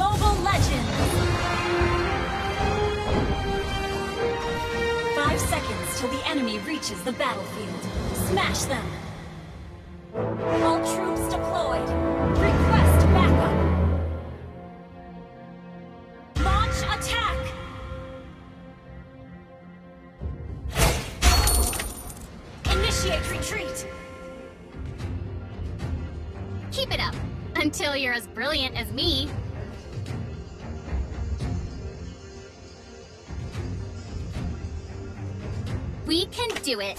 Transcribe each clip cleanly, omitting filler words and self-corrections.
Mobile Legends! 5 seconds till the enemy reaches the battlefield. Smash them! All troops deployed. Request backup. Launch attack! Initiate retreat! Keep it up, until you're as brilliant as me. We can do it.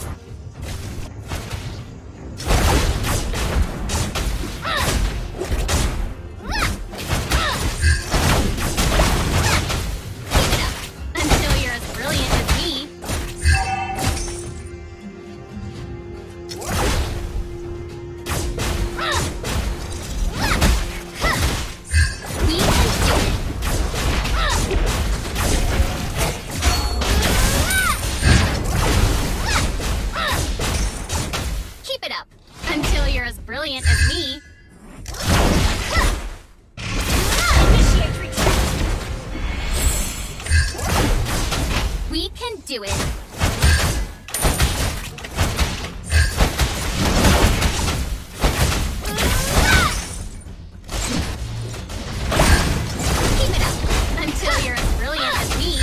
Brilliant as me. Initiate retreat. We can do it. Keep it up until you're as brilliant as me.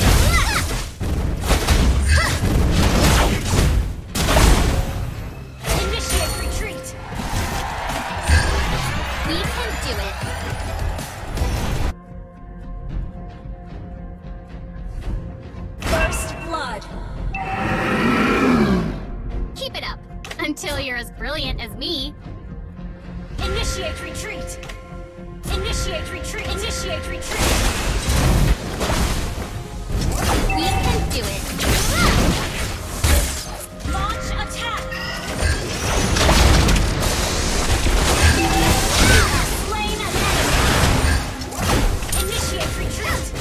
Keep it up until you're as brilliant as me. Initiate retreat. Initiate retreat. Initiate retreat. We can do it. Launch attack. Slain an enemy. Initiate retreat.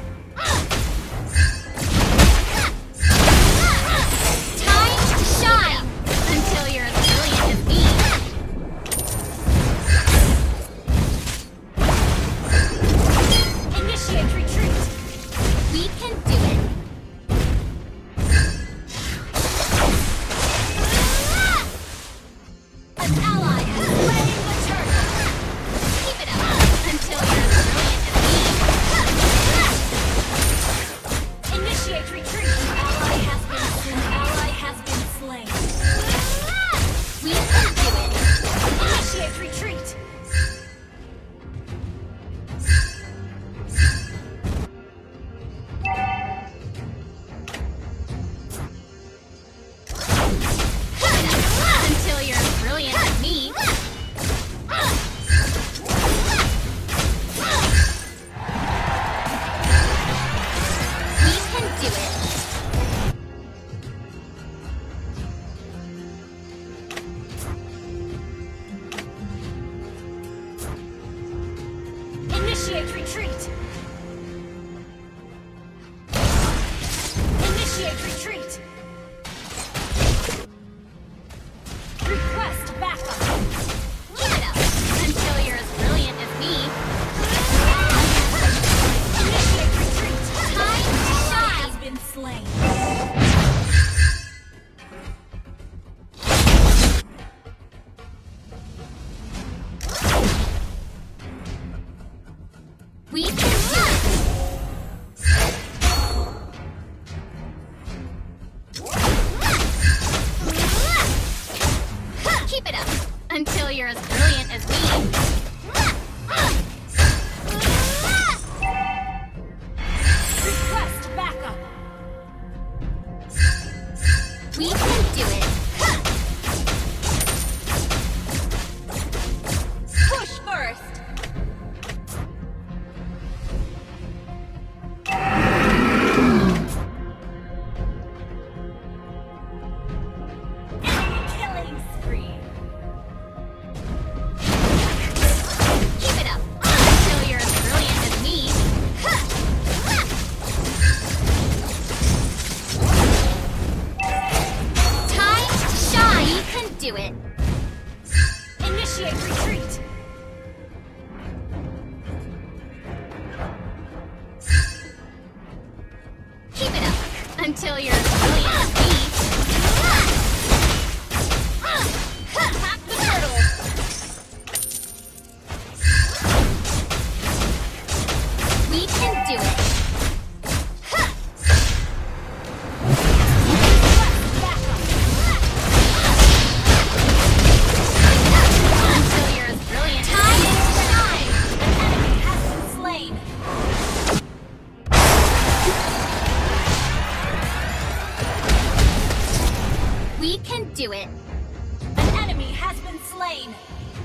Initiate retreat! Initiate retreat! Request backup! Keep it up until you're as brilliant as me. Initiate retreat! Time to shine! Has been slain. We can do it! Keep it up until you're as brilliant as me. Request backup! We can do it! Push first! Until you're as brilliant as me. Attack the turtle! We can do it! Until you're as brilliant as me. We can do it! An enemy has been slain!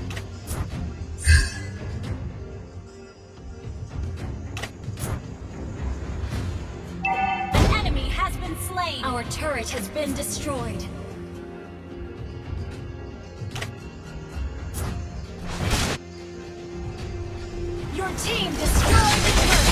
An enemy has been slain! Our turret has been destroyed. Your team destroyed the turret!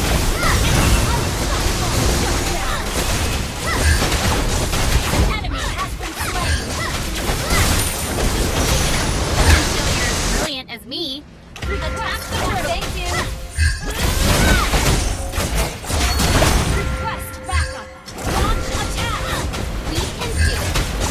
As me. Attack the turtle! Thank you! Request backup! Launch attack! We can do it!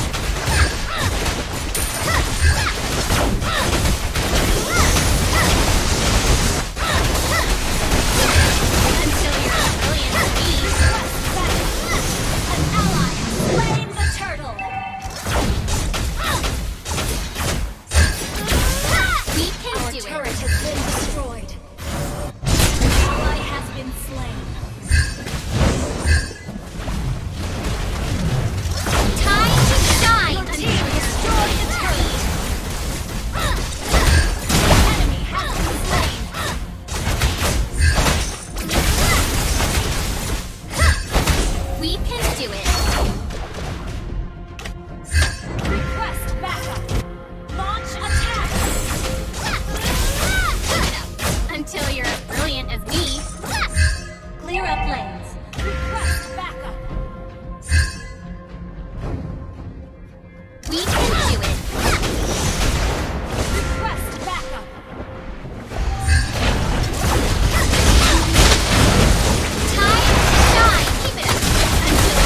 Until you're as brilliant as me. Request backup! An ally has slain the turtle! Our turret has been destroyed. An ally has been slain. Time to shine! Your team destroyed the turret. An enemy has been slain. We can do it! Request backup. Launch attack. Until you're as brilliant as me. Clear up lanes. Request backup. We can do it! Request backup. Time to shine! Keep it up! Until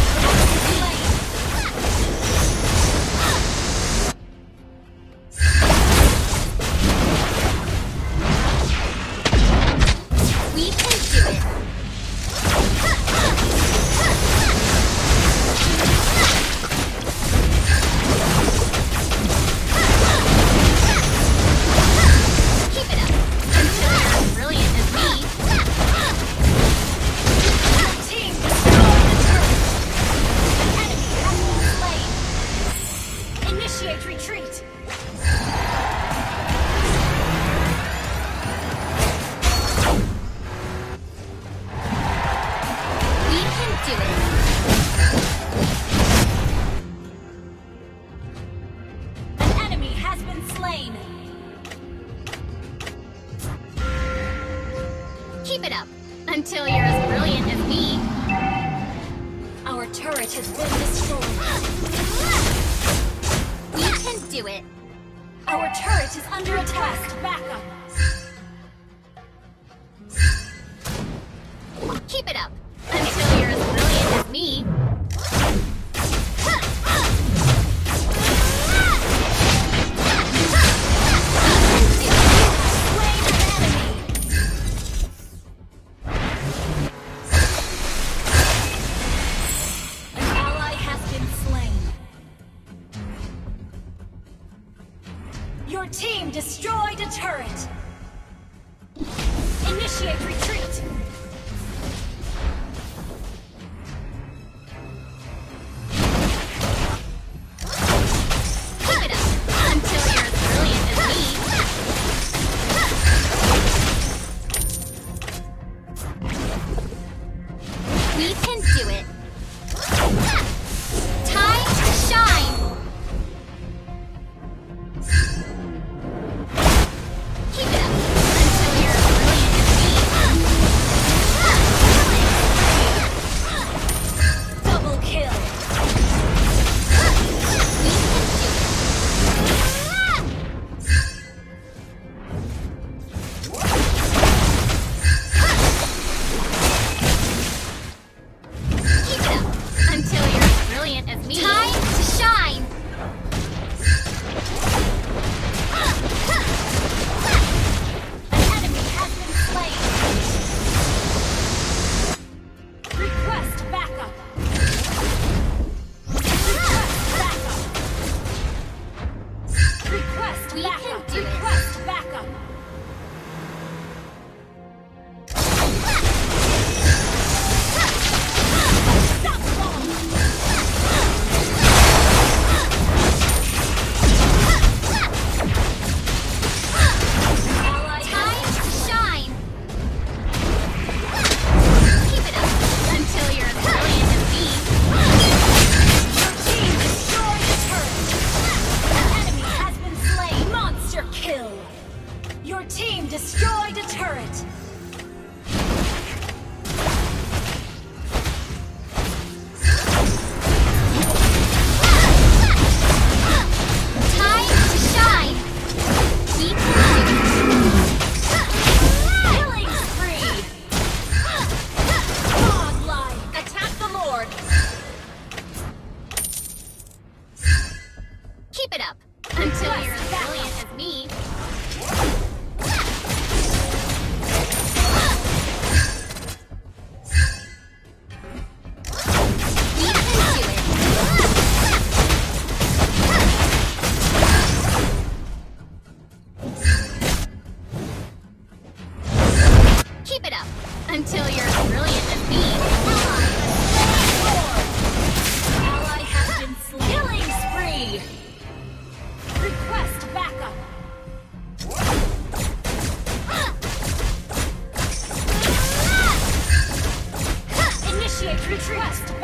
we can do it! Keep it up! Until you're as brilliant as me. Your team destroyed the turret. An enemy has been slain. Initiate retreat. We can do it! An enemy has been slain. Keep it up! Until you're as brilliant as me. Our turret has been destroyed. We can do it! Our turret is under attack. Backup. Keep it up! Until you're as brilliant as me. Slain an enemy. An ally has been slain. Your team destroyed a turret. Initiate retreat. Keep it up! Until you're as brilliant as me. We can do it! Time to shine! Keep it up! Until you're as brilliant as me. Keep it up until you're as brilliant as me. Ally has been slain. Killing spree. Request backup. Initiate retreat.